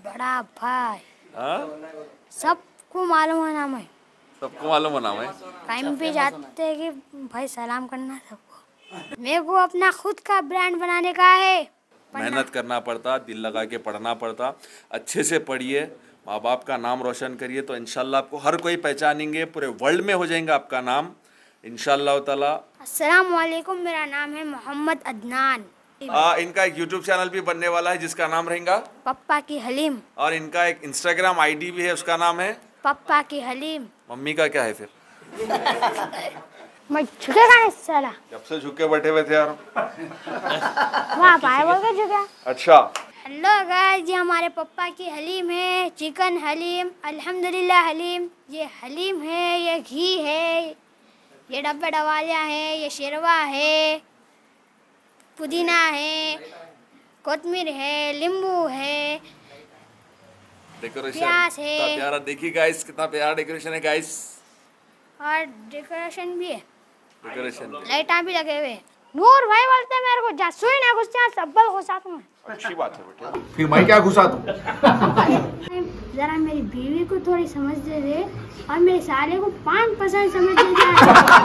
बड़ा भाई। हाँ? सबको मालूम है नाम है। सबको मालूम है नाम है। कहीं भी जाते हैं कि भाई सलाम करना सबको। मेरे को अपना खुद का ब्रांड बनाने का है। मेहनत करना पड़ता, दिल लगा के पढ़ना पड़ता। अच्छे से पढ़िए, माँ बाप का नाम रोशन करिए तो इंशाल्लाह आपको हर कोई पहचानेंगे, पूरे वर्ल्ड में हो जाएगा आपका नाम इंशाल्लाह ताला। अस्सलाम वालेकुम, मेरा नाम है मोहम्मद अदनान। इनका एक यूट्यूब चैनल भी बनने वाला है जिसका नाम रहेगा पप्पा की हलीम। और इनका एक इंस्टाग्राम आईडी भी है, उसका नाम है पप्पा की हलीम। मम्मी का क्या है फिर? मैं झुकेगा नहीं साला। जब से झुके बैठे हुए थे यार। वहाँ पाए बोल के झुका। अच्छा। हेलो गाइस, ये हमारे पप्पा की हलीम है, चिकन हलीम, अल्हम्दुलिल्लाह हलीम। ये हलीम है, ये घी है, ये डब्बे डवालिया है, ये शेरवा है, पुदीना है, कोतमीर है, नींबू है, डेकोरेशन प्याज है। कितना प्यारा, देखिए गाइस कितना प्यारा डेकोरेशन है गाइस। और डेकोरेशन भी है, डेकोरेशन लाइटा भी लगे हुए। नूर भाई बोलते हैं मेरे को जा सुई ना घुसते सब्बल घुसाता हूँ। अच्छी बात है बेटे। फिर मैं क्या घुसा दूं? जरा मेरी बीवी को थोड़ी समझ दे दे और मेरे साले को 5% समझ दे दे।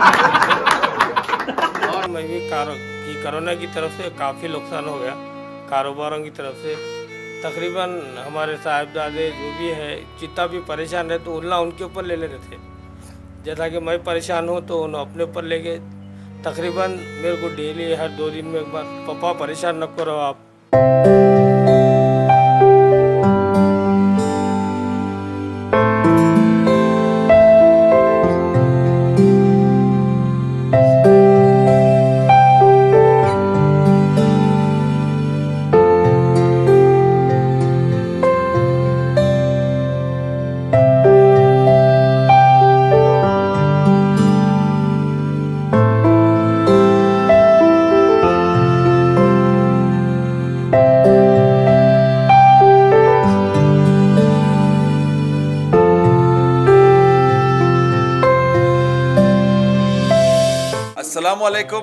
और मैं भी कोरोना की तरफ से काफ़ी नुकसान हो गया कारोबारों की तरफ से। तकरीबन हमारे साहिबजादे जो भी है जितना भी परेशान है तो उल्ला उनके ऊपर ले लेते थे। जैसा कि मैं परेशान हूँ तो उन्हें अपने ऊपर ले गए। तकरीबन मेरे को डेली हर 2 दिन में एक बार पापा परेशान न करो आप। अस्सलामुअलैकुम।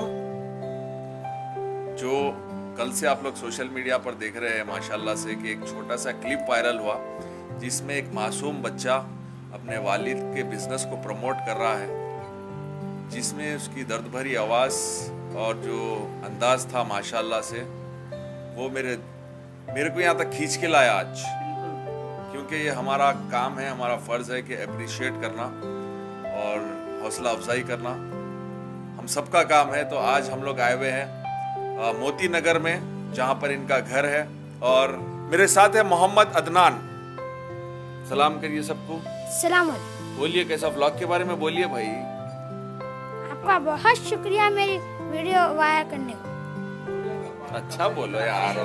जो कल से आप लोग सोशल मीडिया पर देख रहे हैं माशाल्लाह से कि एक छोटा सा क्लिप वायरल हुआ जिसमें एक मासूम बच्चा अपने वालिद के बिजनेस को प्रमोट कर रहा है, जिसमें उसकी दर्द भरी आवाज़ और जो अंदाज था माशाल्लाह से वो मेरे को यहाँ तक खींच के लाया आज। क्योंकि ये हमारा काम है, हमारा फ़र्ज़ है कि अप्रिशिएट करना और हौसला अफजाई करना हम सबका काम है। तो आज हम लोग आए हुए हैं मोती नगर में जहाँ पर इनका घर है और मेरे साथ है मोहम्मद अदनान। सलाम करिए सबको। सलाम अलैकुम। बोलिए कैसा व्लॉग के बारे में बोलिए भाई। आपका बहुत शुक्रिया मेरी वीडियो वायरल करने को। अच्छा बोलो यार।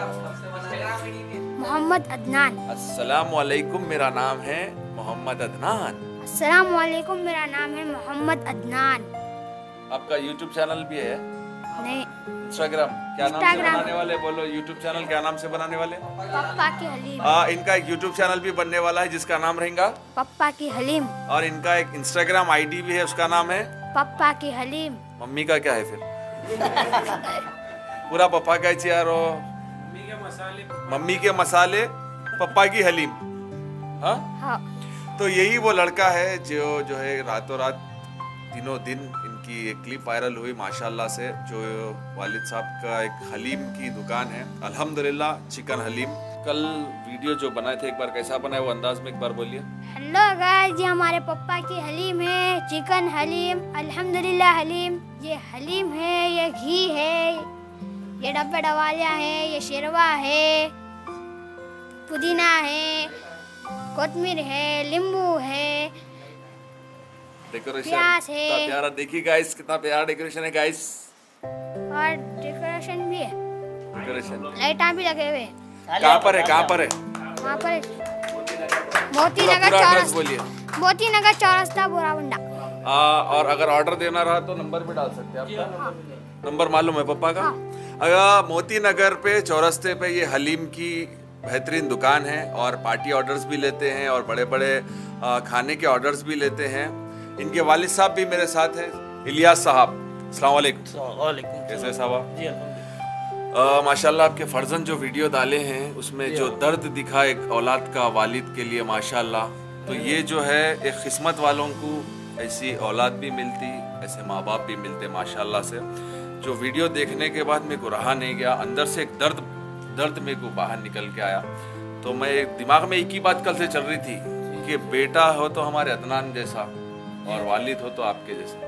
मोहम्मद अदनान। अस्सलामुअलैकुम, मेरा नाम है मोहम्मद अदनान। अस्सलामुअलैकुम, मेरा नाम है मोहम्मद अदनान। आपका यूट्यूब चैनल भी है? नहीं। इंस्टाग्राम क्या नाम से बनाने वाले? बोलो यूट्यूब चैनल क्या नाम से बनाने वाले? पप्पा की हलीम। इनका एक यूट्यूब चैनल भी बनने वाला है जिसका नाम रहेगा पप्पा की हलीम। और इनका एक इंस्टाग्राम आईडी भी है, उसका नाम है पप्पा की हलीम। मम्मी का क्या है फिर? पूरा पप्पा का ही यार। मम्मी के मसाले पप्पा की हलीम। हाँ हाँ। तो यही वो लड़का है जो है रातों रात दिनों दिन इनकी एक क्लिप वायरल हुई माशाल्लाह से। जो वालिद साहब का एक हलीम की दुकान है, अल्हम्दुलिल्लाह चिकन हलीम। कल वीडियो जो बनाए थे एक बार कैसा बनाए वो अंदाज में एक बार बोलिए। हेलो गाइस, ये हमारे पप्पा की हलीम है, चिकन हलीम, अल्हम्दुलिल्लाह हलीम। ये हलीम है, ये घी है, ये डब्बे डवालिया है, ये शेरवा है, पुदीना है, कोतमीर है, नींबू है, डेकोरेशन प्याज है। कितना प्यारा, देखिए गाइस कितना प्यारा डेकोरेशन है गाइस। और डेकोरेशन भी है, डेकोरेशन लाइटा भी लगे हुए। कहाँ पर है? कहाँ पर है? वहाँ पर मोती नगर पूरा एड्रेस चौरस्ता। बोलिए। मोती नगर चौरस्ता बोरावंडा। और अगर ऑर्डर देना रहा तो नंबर भी डाल सकते हैं आपका? नंबर मालूम है पप्पा का? हाँ। अगर मोती नगर पे चौरस्ते पे ये हलीम की बेहतरीन दुकान है और पार्टी ऑर्डर्स भी लेते हैं और बड़े बड़े खाने के ऑर्डर्स भी लेते हैं। इनके वालिद साहब भी मेरे साथ हैं, इलियास साहब। अस्सलाम वालेकुम। वालेकुम। कैसे साहब? जी अल्हम्दुलिल्लाह। माशाल्लाह आपके फर्जन जो वीडियो डाले हैं उसमें जो दर्द दिखा एक औलाद का वालिद के लिए माशाल्लाह, तो ये जो है एक किस्मत वालों को ऐसी औलाद भी मिलती, ऐसे माँ बाप भी मिलते माशाल्लाह से। जो वीडियो देखने के बाद मेरे को रहा नहीं गया, अंदर से एक दर्द मेरे को बाहर निकल के आया। तो मैं दिमाग में एक ही बात कल से चल रही थी कि बेटा हो तो हमारे अदनान जैसा और वालिद हो तो आपके जैसा,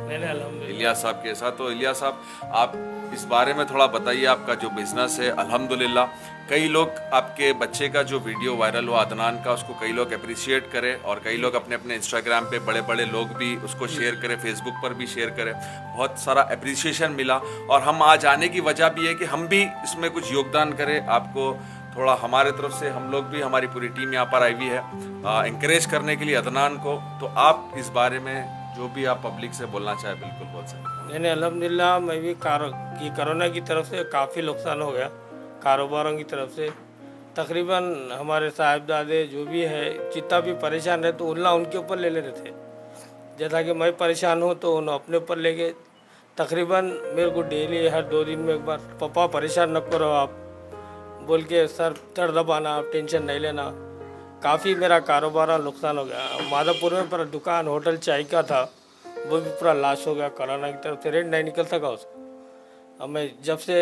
इलियास साहब के साथ। तो इलियास साहब आप इस बारे में थोड़ा बताइए, आपका जो बिजनेस है अल्हम्दुलिल्लाह, कई लोग आपके बच्चे का जो वीडियो वायरल हुआ अदनान का, उसको कई लोग अप्रिशिएट करें और कई लोग अपने अपने इंस्टाग्राम पे बड़े बड़े लोग भी उसको शेयर करें, फेसबुक पर भी शेयर करें, बहुत सारा अप्रिसिएशन मिला। और हम आज आने की वजह भी है कि हम भी इसमें कुछ योगदान करें, आपको थोड़ा हमारे तरफ से, हम लोग भी, हमारी पूरी टीम यहाँ पर आई हुई है इंकरेज करने के लिए अदनान को। तो आप इस बारे में जो भी आप पब्लिक से बोलना चाहे बिल्कुल बोल सकते। नहीं, अल्हम्दुलिल्लाह मैं भी कोरोना की तरफ से काफ़ी नुकसान हो गया, कारोबारों की तरफ से। तकरीबन हमारे साहिबजादे जो भी है जितना भी परेशान रहे तो उल्ला उनके ऊपर ले लेते थे। जैसा कि मैं परेशान हूँ तो उन्होंने अपने ऊपर ले गए। तकरीबन मेरे को डेली हर 2 दिन में एक बार, पापा परेशान न करो आप बोल के, सर चढ़ दबाना, आप टेंशन नहीं लेना। काफ़ी मेरा कारोबार नुकसान हो गया। माधवपुर में पूरा दुकान होटल चाय का था, वो भी पूरा लॉस हो गया कोरोना की तरफ से, रेट नहीं निकल सका उसका। अब मैं जब से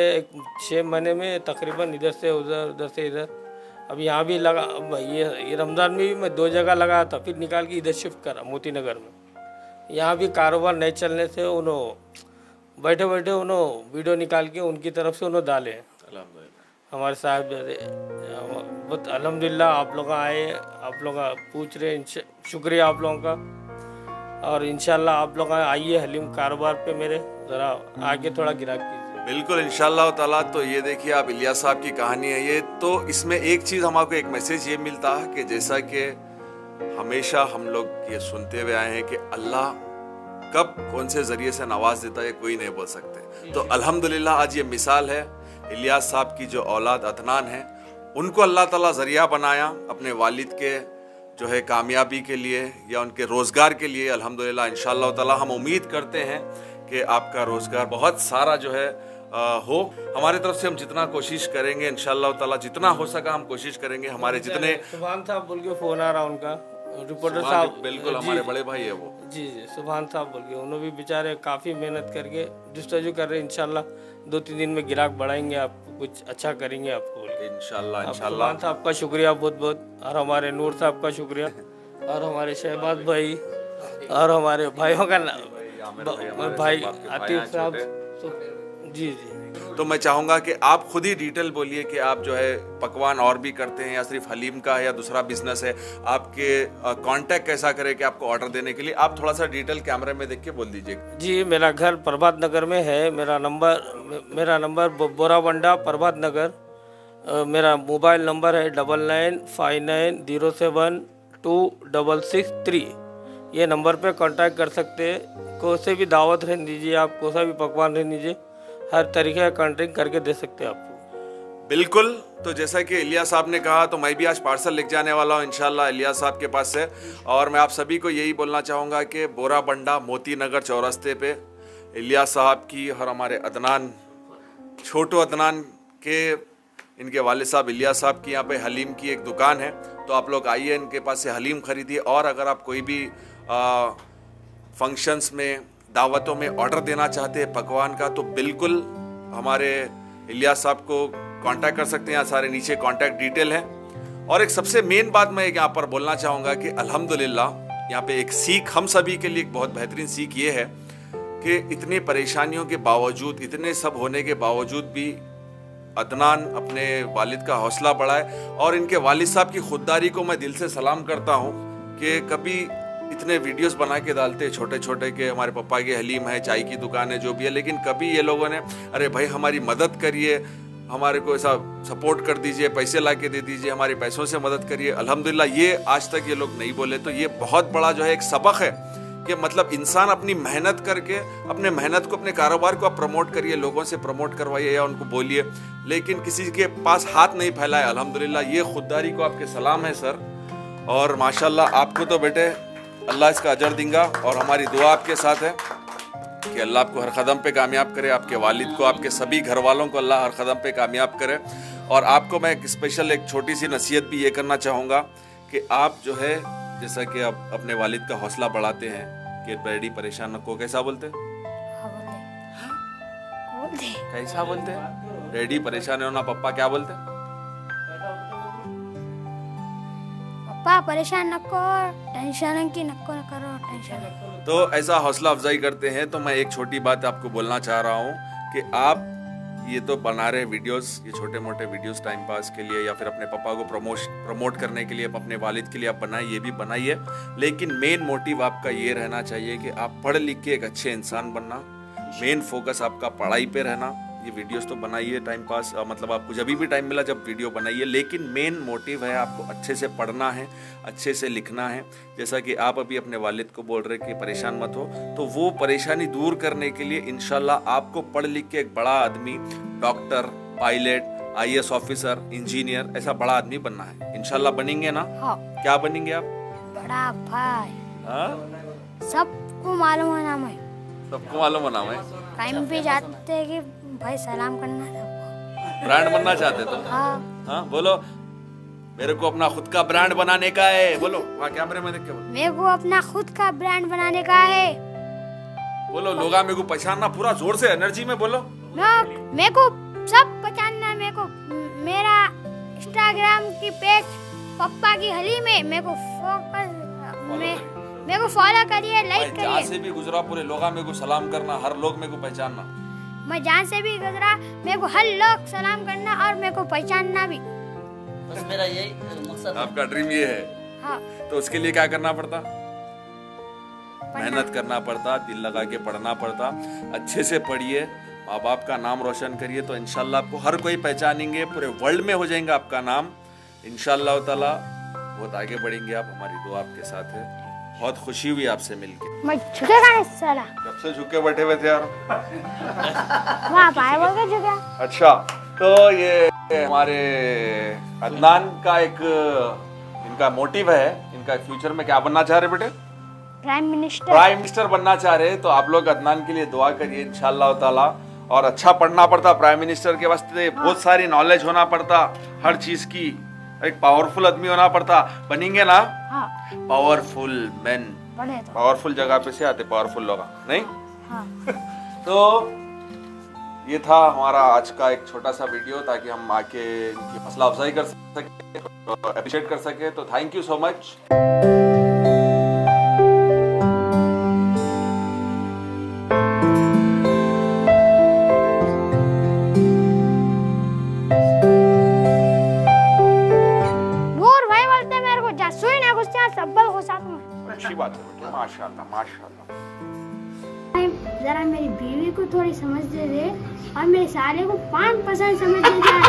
6 महीने में तकरीबन इधर से उधर, उधर से इधर, अब यहाँ भी लगा। ये रमज़ान में भी मैं 2 जगह लगाया था, फिर निकाल के इधर शिफ्ट करा मोती नगर में। यहाँ भी कारोबार नहीं चलने से उन्होंने बैठे बैठे उन्होंने वीडियो निकाल के उनकी तरफ से उन्होंने डाले हमारे साहिबजादे। बहुत अल्हम्दुलिल्लाह आप लोग आए, आप लोग पूछ रहे, शुक्रिया आप लोगों का। और इंशाल्लाह आप लोग आइए हलीम कारोबार पे मेरे, ज़रा आगे थोड़ा गिरा कीजिए। बिल्कुल इंशाल्लाह ताला। तो ये देखिए आप इलियास साहब की कहानी है ये। तो इसमें एक चीज़ हमको एक मैसेज ये मिलता है कि जैसा कि हमेशा हम लोग ये सुनते हुए आए हैं कि अल्लाह कब कौन से ज़रिए से नवाज देता है कोई नहीं बोल सकते। तो अल्हम्दुलिल्लाह आज ये मिसाल है, इलियास साहब की जो औलाद अदनान है उनको अल्लाह ताला ज़रिया बनाया अपने वालिद के जो है कामयाबी के लिए या उनके रोज़गार के लिए। अल्हम्दुलिल्लाह इंशाअल्लाह ताला हम उम्मीद करते हैं कि आपका रोज़गार बहुत सारा जो है हो। हमारे तरफ से हम जितना कोशिश करेंगे इंशाअल्लाह ताला, जितना हो सका हम कोशिश करेंगे। हमारे जितने सुभान साहब बोल के फ़ोन आ रहा उनका, रिपोर्टर साहब, बिल्कुल हमारे बड़े भाई है वो, जी सुभान साहब बोल के, उन्होंने भी बेचारे काफ़ी मेहनत करके जस्तजू कर रहे हैं। इंशाल्लाह 2-3 दिन में ग्राहक बढ़ाएंगे, आप कुछ अच्छा करेंगे आपको बोल के। इंशाल्लाह इंशाल्लाह। सुभान साहब का शुक्रिया बहुत बहुत, और हमारे नूर साहब का शुक्रिया, और हमारे शहबाज भाई, और हमारे भाइयों का भाई आतिफ साहब। जी। तो मैं चाहूँगा कि आप खुद ही डिटेल बोलिए कि आप जो है पकवान और भी करते हैं या सिर्फ हलीम का है या दूसरा बिजनेस है, आपके कांटेक्ट कैसा करें कि आपको ऑर्डर देने के लिए, आप थोड़ा सा डिटेल कैमरे में देख के बोल दीजिए। जी, मेरा घर प्रभात नगर में है, मेरा नंबर बोराबंडा प्रभात नगर, मेरा मोबाइल नंबर है 9959072663। ये नंबर पे कांटेक्ट कर सकते हैं। कोई से भी दावत रहने दीजिए, आप कोई सा भी पकवान रहने दीजिए, हर तरीके का कांटेक्ट करके दे सकते हैं आपको। बिल्कुल। तो जैसा कि इलियास साहब ने कहा, तो मैं भी आज पार्सल लेके जाने वाला हूँ इंशाल्लाह इलियास साहब के पास से। और मैं आप सभी को यही बोलना चाहूँगा कि बोराबंडा मोती नगर चौरस्ते पे इलियास साहब की और हमारे अदनान, छोटू अदनान के, इनके वालिद साहब इलियास साहब की यहाँ पे हलीम की एक दुकान है। तो आप लोग आइए, इनके पास से हलीम खरीदिए। और अगर आप कोई भी फंक्शंस में, दावतों में ऑर्डर देना चाहते हैं पकवान का, तो बिल्कुल हमारे इलियास साहब को कांटेक्ट कर सकते हैं। यहाँ सारे नीचे कांटेक्ट डिटेल है। और एक सबसे मेन बात मैं यहाँ पर बोलना चाहूँगा कि अल्हम्दुलिल्लाह यहाँ पे एक सीख हम सभी के लिए, एक बहुत बेहतरीन सीख ये है कि इतनी परेशानियों के बावजूद, इतने सब होने के बावजूद भी अदनान अपने वालिद का हौसला बढ़ाए। और इनके वालिद साहब की खुददारी को मैं दिल से सलाम करता हूँ कि कभी इतने वीडियोस बना के डालते छोटे छोटे के हमारे पापा की हलीम है, चाय की दुकान है, जो भी है, लेकिन कभी ये लोगों ने अरे भाई हमारी मदद करिए, हमारे को ऐसा सपोर्ट कर दीजिए, पैसे ला के दे दीजिए, हमारे पैसों से मदद करिए, अल्हम्दुलिल्लाह ये आज तक ये लोग नहीं बोले। तो ये बहुत बड़ा जो है एक सबक है कि मतलब इंसान अपनी मेहनत करके, अपने मेहनत को, अपने कारोबार को आप प्रमोट करिए, लोगों से प्रमोट करवाइए या उनको बोलिए, लेकिन किसी के पास हाथ नहीं फैलाए। अल्हम्दुलिल्लाह ये खुददारी को आपके सलाम है सर। और माशाल्लाह आपको तो बेटे अल्लाह इसका अजर देगा और हमारी दुआ आपके साथ है। कि अल्लाह आपको हर कदम पे कामयाब करे, आपके वालिद को, आपके सभी घर वालों को अल्लाह हर कदम पे कामयाब करे। और आपको मैं एक स्पेशल एक छोटी सी नसीहत भी ये करना चाहूँगा कि आप जो है जैसा कि आप अपने वालिद का हौसला बढ़ाते हैं कि डैडी परेशान न को, कैसा बोलते हैं? कैसा बोलते हैं? डैडी परेशान हो ना, पप्पा क्या बोलते हैं? पप्पा परेशान न करो, टेंशन की न करो, टेंशन। तो ऐसा हौसला अफजाई करते हैं। तो मैं एक छोटी बात आपको बोलना चाह रहा हूँ कि आप ये तो बना रहे वीडियोस, ये छोटे मोटे वीडियोस टाइम पास के लिए या फिर अपने पापा को प्रमोट करने के लिए, अपने वालिद के लिए आप बनाए, ये भी बनाइए, लेकिन मेन मोटिव आपका ये रहना चाहिए कि आप पढ़ लिख के एक अच्छे इंसान बनना। मेन फोकस आपका पढ़ाई पे रहना। ये वीडियोस तो बनाइए टाइम पास, मतलब आपको जब भी टाइम मिला जब वीडियो बनाइए, लेकिन मेन मोटिव है आपको अच्छे से पढ़ना है, अच्छे से लिखना है। जैसा कि आप अभी अपने वालिद को बोल रहे कि परेशान मत हो, तो वो परेशानी दूर करने के लिए इंशाल्लाह आपको पढ़ लिख के एक बड़ा आदमी, doctor, pilot, IAS officer, engineer, ऐसा बड़ा आदमी बनना है। इंशाल्लाह बनेंगे ना? हाँ। क्या बनेंगे आप? बड़ा भाई। हाँ? सबको मालूम है नाम है। सबको मालूम है नाम है। कहीं भी जाते हैं कि भाई सलाम करना सबको। ब्रांड बनना चाहते तुम? हाँ। हाँ बोलो, मेरे को अपना खुद का ब्रांड बनाने का है। बोलो वहाँ कैमरे में देख के बोलो। मेरे को अपना खुद का ब्रांड बनाने का है। बोलो, लोग मेरे को पहचानना, पूरा जोर से एनर्जी में बोलो। मेरे को सब पहचानना। मेरे को मेरा इंस्टाग्राम की पेज पप्पा की हलीम है, मेरे को फॉलो करिए, लाइक करिए। जहाँ से भी गुजरा पूरे लोग मेरे को सलाम करना, हर लोग मेरे को पहचानना। मैं जहाँ से भी गुजरा मेरे को हर लोग सलाम करना और मेरे को पहचानना भी। बस मेरा यही मकसद। आपका ड्रीम ये है? हाँ। तो उसके लिए क्या करना पड़ता? मेहनत करना पड़ता, दिल लगा के पढ़ना पड़ता। अच्छे से पढ़िए, माँ बाप का नाम रोशन करिए, तो इंशाल्लाह आपको हर कोई पहचानेंगे, पूरे वर्ल्ड में हो जाएगा आपका नाम इंशाल्लाह ताला। बहुत आगे बढ़ेंगे आप, हमारी दुआ आपके साथ है। बहुत खुशी हुई आपसे मिलके। मैं झुकेगा नहीं साला। कब से झुके बैठे हुए थे यार? वहाँ पाए बोल के झुका। अच्छा, तो ये हमारे अदनान का एक इनका मोटिव है, इनका फ्यूचर में क्या बनना चाह रहे बेटे? प्राइम मिनिस्टर बनना चाह रहे। तो आप लोग अदनान के लिए दुआ करिए इंशाल्लाह ताला। और अच्छा पढ़ना पड़ता प्राइम मिनिस्टर के वास्ते, बहुत सारी नॉलेज होना पड़ता हर चीज की, एक पावरफुल आदमी होना पड़ता। बनेंगे ना? हाँ। पावरफुल मैन, पावरफुल जगह पे से आते पावरफुल लोग, नहीं? हाँ। तो ये था हमारा आज का एक छोटा सा वीडियो, ताकि हम आके इनकी हौसला अफजाई कर सके, अप्रिशिएट कर सके। तो थैंक यू सो मच। अच्छी बात है बेटा, माशाल्लाह माशाल्लाह। जरा मेरी बीवी को थोड़ी समझ दे दे और मेरे साले को 5% समझ दे दे।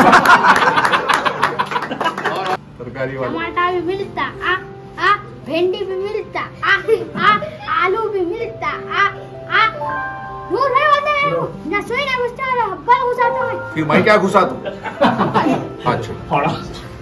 तरकारी वाला टमाटर भी मिलता, भिंडी भी मिलता, आलू भी मिलता, नूर भाई बोलते मेरे को ना सोई ना घुसता, हब्बल घुसाता मैं। फिर मैं क्या घुसा दूं? अच्छा।